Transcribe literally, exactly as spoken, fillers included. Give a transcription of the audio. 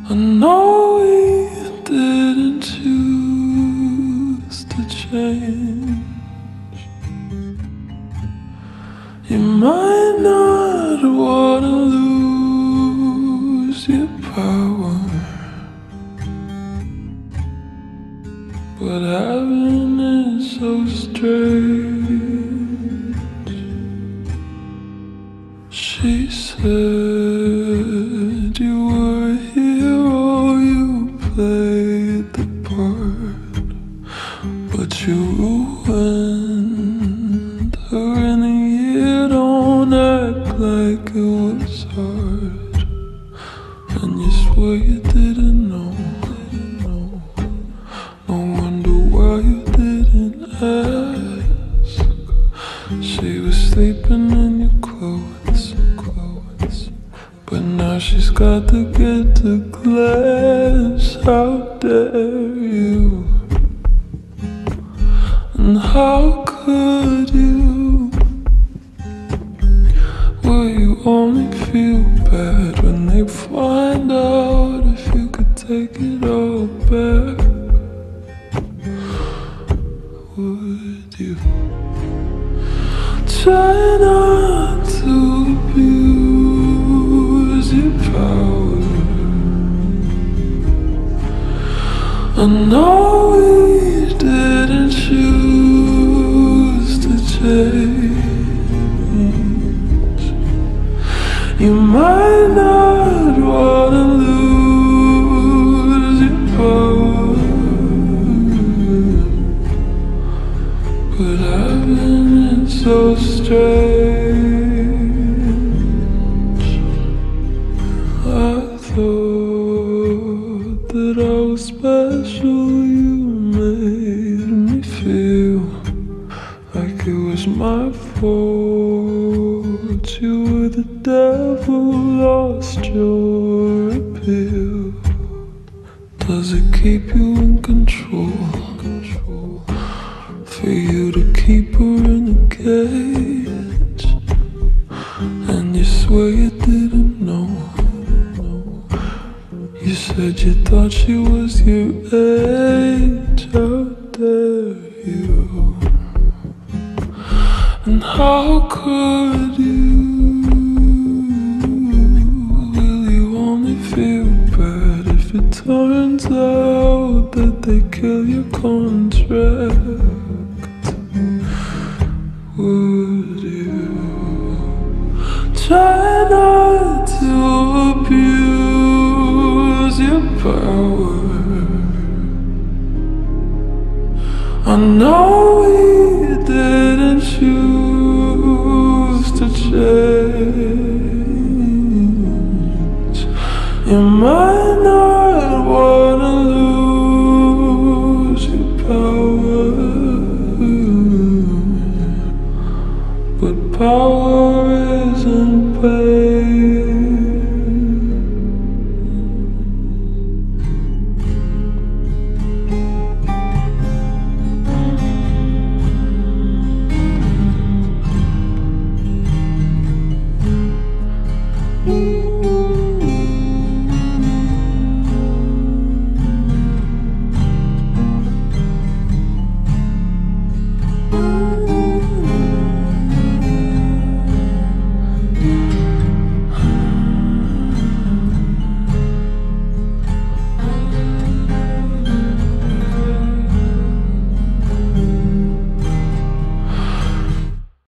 I know we didn't choose to change. You might not wanna lose your power, but having it so strange. She said you were a hero, you played the part, but you ruined her in a year. Don't act like it was hard, and you swear you didn't know. No wonder why you didn't ask. She was sleeping in your clothes, clothes, but now she's got to get to class. How dare you? And how could you? Will you only feel bad when they find out if you could take it all back? Would you try not to abuse your power? I know we didn't choose to change. You might not wanna lose your power, but having it so strange. I thought that I was special. You made me feel like it was my fault. You were the devil, lost your appeal. Does it keep you in control? For you to keep her in a cage, and you swear you didn't know. You said you thought she was your age. How dare you? And how could you? Will you only feel bad if it turns out that they kill your contract? Would you try not to abuse your power? I know we didn't choose to change. You might